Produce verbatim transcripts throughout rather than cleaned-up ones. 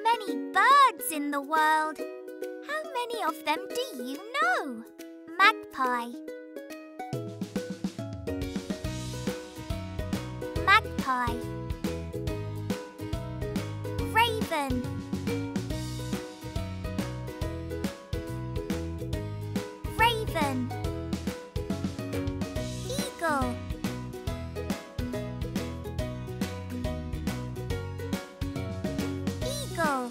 many birds in the world. How many of them do you know? Magpie. Magpie. Raven. Raven. Eagle. Eagle.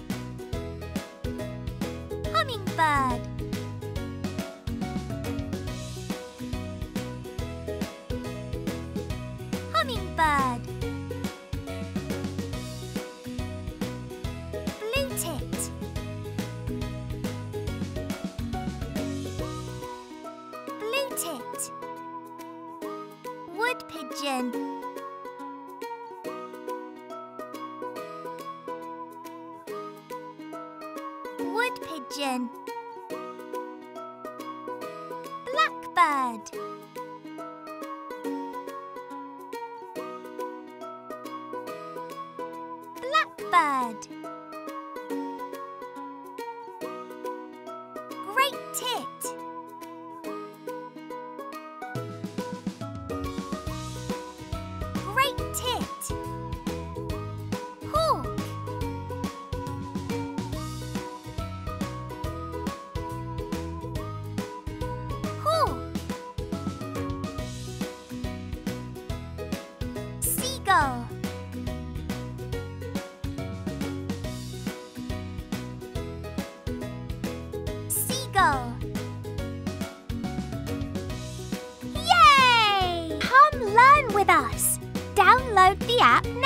Hummingbird. Hummingbird. Blue tit. Blue tit. Wood pigeon. Wood pigeon. Blackbird. Blackbird. Great tit. Great tit. Hawk. Hawk. Seagull. Seagull. Yay! Come learn with us. Download the app